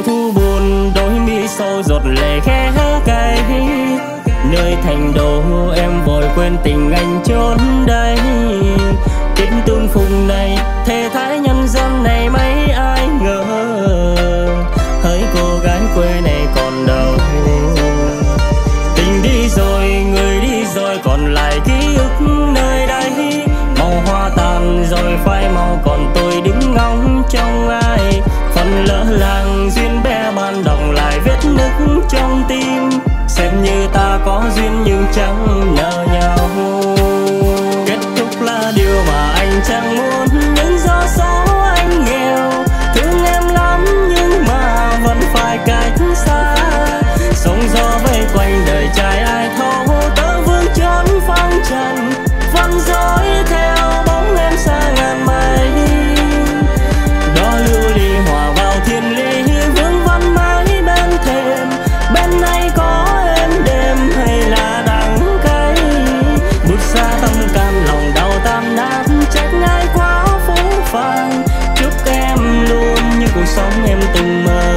mùa thu buồn, đôi mi sâu giọt lệ khẽ cay. Nơi thành đô em vội quên tình anh chốn đây. Tình tương phùng này, thế thái nhân dân này mấy ai ngờ. Hỡi cô gái quê này còn đâu. Tình đi rồi, người đi rồi, còn lại ký ức nơi đây. Màu hoa tàn rồi phai màu, còn tôi đứng ngóng trong ai. Phần lỡ làng duyên bé ban đồng lại vết nứt trong tim. Xem như ta có duyên nhưng chẳng nợ nhau. Kết thúc là điều mà anh chẳng muốn, nhưng do số anh nghèo. Thương em lắm nhưng mà vẫn phải cách xa. Sóng gió vây quanh đời trai ai thấu, tớ vương chốn phong trần. Vẫn dối theo bóng em xa ngàn mây. Đó lưu ly hòa vào thiên lý, vương văn mãi bên thềm. Bên này có êm đêm hay là đắng cay. Bút xa tâm can lòng đau tan nát, trách ai quá phũ phàng. Chúc em luôn như cuộc sống em từng mơ.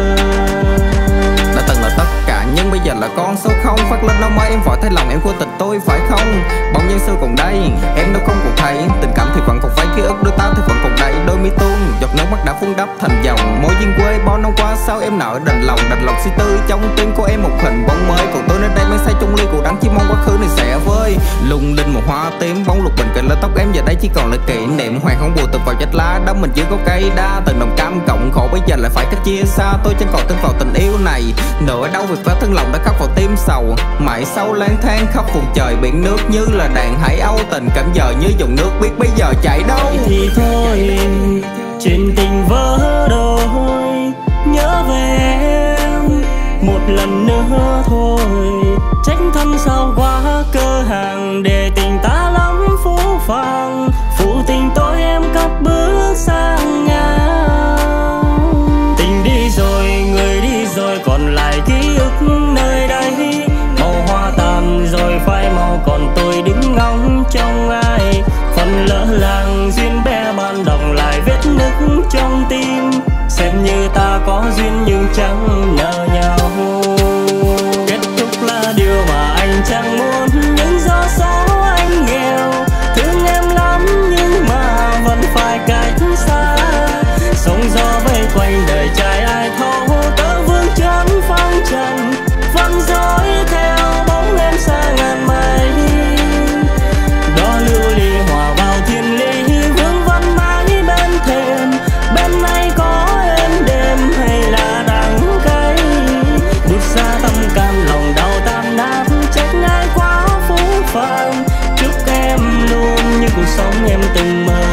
Đã từng là tất cả nhưng bây giờ là con số không. Phát lên đâu mới em vội thấy lòng em của tình tôi phải không? Bóng dáng xưa còn đây, em đâu không còn thấy. Tình cảm thì vẫn còn phải, ký ức đôi ta thì vẫn còn đây. Đôi mi tuôn, giọt nước mắt đã phun đắp thành dòng. Mối duyên quê bao năm qua sao em nợ đành lòng suy tư. Trong tim của em một hình bóng mới, còn tôi nơi đây mang say chung ly cuộc đắng. Chỉ mong quá khứ này sẽ vơi. Lung linh một hoa tím, bóng lục bình kề lên tóc em, giờ đây chỉ còn là kỷ niệm. Hoàng không buồn từng vào chết lá, đó mình chỉ có cây đa. Từng đồng cam cộng khổ bây giờ lại phải cách chia xa. Tôi chẳng còn tin vào tình yêu này nỗi đau việc vết thương lòng đã khắc vào tim sầu. Mãi sâu lang thang khắp vùng trời biển nước, như là đàn hải âu. Tình cảm giờ như dòng nước biết bây giờ chảy đâu. Thì thôi chuyện tình vỡ đôi, nhớ về em một lần nữa thôi. Trách thân sao quá cơ hàng, để tình ta lắm phũ phàng. Phụ tình tôi em cất bước sang ngang. Tình đi rồi, người đi rồi, còn lại ký ức nơi đây. Màu hoa tàn rồi phai màu, còn tôi đứng ngóng trong ai. Phần lỡ làng duyên bé ban đồng lại vết nứt trong tim. Xem như ta có duyên nhưng chẳng nợ nhau. Kết thúc là điều mà anh chẳng muốn, nhưng do số anh nghèo. Thương em lắm nhưng mà vẫn phải cách xa. Sóng gió vây quanh đời trai ai thấu, tớ vương chốn phong trần. Vẫn dối theo bóng em xa ngàn mây. Đó lưu ly hòa vào thiên lý, vương văn mãi bên thềm. Bên này có êm đêm hay là đắng cay. Bút xa tâm can lòng đau tan nát, trách ai quá phũ phàng. Chúc em luôn như cuộc sống em từng mơ.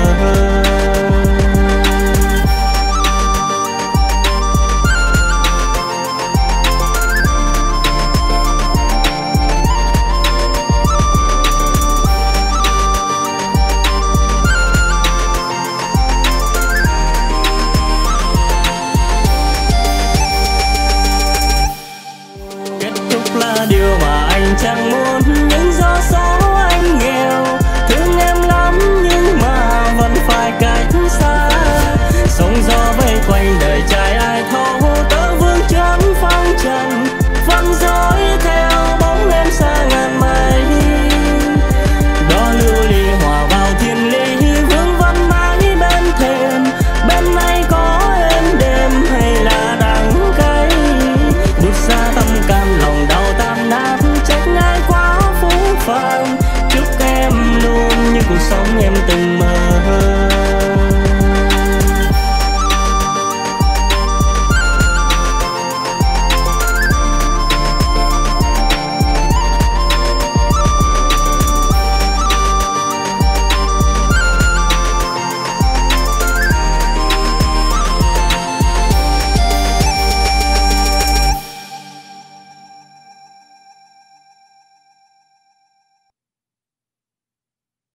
Điều mà anh chẳng muốn, nhưng do số anh nghèo. Thương em lắm nhưng mà vẫn phải cách xa. Sóng gió vây quanh đời trai ai thấu, tớ vương chốn phong trần. Vẫn dối theo bóng em xa ngàn mây. Đó lưu ly hòa vào thiên lý, vương văn mãi bên thềm. Bên này có êm đêm hay là đắng cay. Bút xa tâm can lòng đau tan nát, trách ai quá phũ phàng. Chúc em luôn như cuộc sống em từng mơ.